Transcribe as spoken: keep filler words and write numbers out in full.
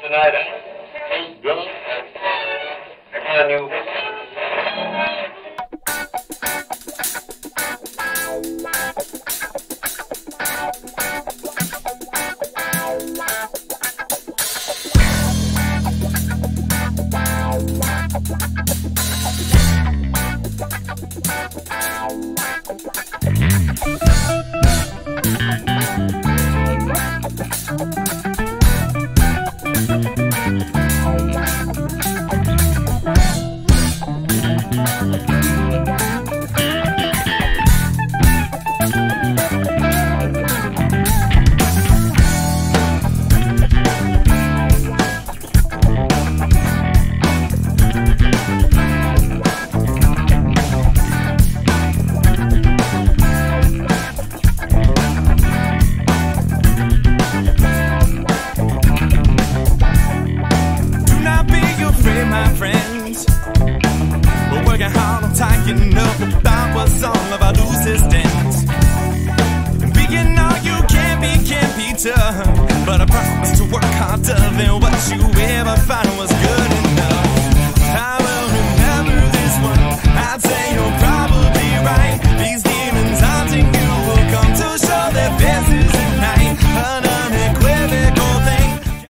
tonight. Hey, brother. On you. Tying up about what's all of our resistance. Being all you can be, can't be done. But I promise to work harder than what you ever found was